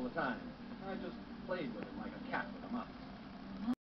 all the time. I just played with him like a cat with a mouse.